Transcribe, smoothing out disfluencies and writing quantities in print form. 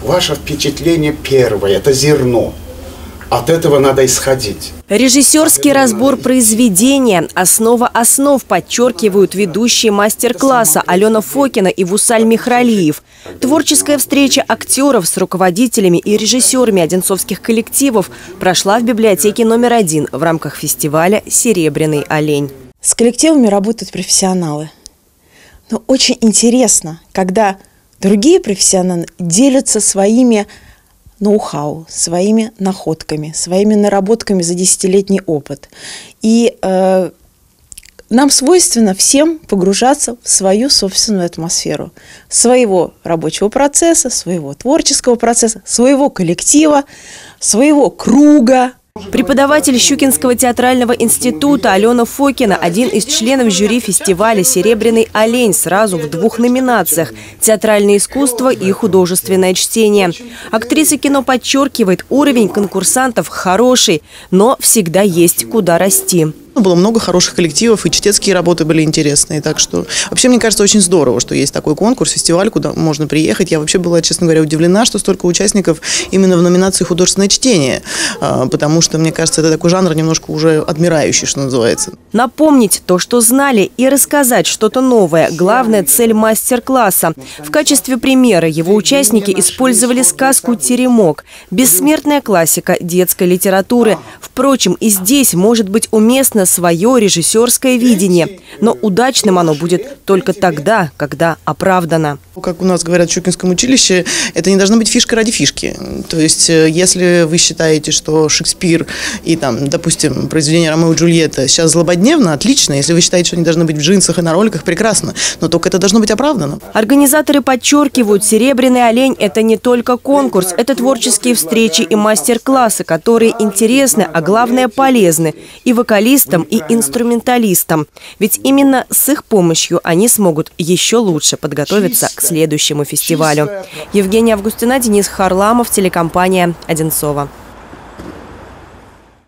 Ваше впечатление первое – это зерно. От этого надо исходить. Режиссерский разбор произведения «Основа основ», подчеркивают ведущие мастер-класса Алена Фокина и Вусаль Михралиев. Творческая встреча актеров с руководителями и режиссерами одинцовских коллективов прошла в библиотеке номер 1 в рамках фестиваля «Серебряный олень». С коллективами работают профессионалы. Но очень интересно, когда другие профессионалы делятся своими ноу-хау, своими находками, своими наработками за десятилетний опыт. И нам свойственно всем погружаться в свою собственную атмосферу, своего рабочего процесса, своего творческого процесса, своего коллектива, своего круга. Преподаватель Щукинского театрального института Алена Фокина – один из членов жюри фестиваля «Серебряный олень» сразу в 2 номинациях – театральное искусство и художественное чтение. Актриса кино подчеркивает, уровень конкурсантов хороший, но всегда есть куда расти. Было много хороших коллективов, и чтецкие работы были интересные. Так что вообще, мне кажется, очень здорово, что есть такой конкурс, фестиваль, куда можно приехать. Я вообще была, честно говоря, удивлена, что столько участников именно в номинации «Художественное чтение», потому что, мне кажется, это такой жанр немножко уже отмирающий, что называется. Напомнить то, что знали, и рассказать что-то новое – главная цель мастер-класса. В качестве примера его участники использовали сказку «Теремок» – бессмертная классика детской литературы. Впрочем, и здесь может быть уместно свое режиссерское видение. Но удачным оно будет только тогда, когда оправдано. Как у нас говорят в Щукинском училище, это не должна быть фишка ради фишки. То есть, если вы считаете, что Шекспир и, там, допустим, произведение «Ромео и Джульетта» сейчас злободневно, отлично. Если вы считаете, что они должны быть в джинсах и на роликах, прекрасно. Но только это должно быть оправдано. Организаторы подчеркивают, «Серебряный олень» – это не только конкурс, это творческие встречи и мастер-классы, которые интересны, а главное полезны и вокалистам, и инструменталистам. Ведь именно с их помощью они смогут еще лучше подготовиться к следующему фестивалю. Евгения Августина, Денис Харламов, телекомпания «Одинцово».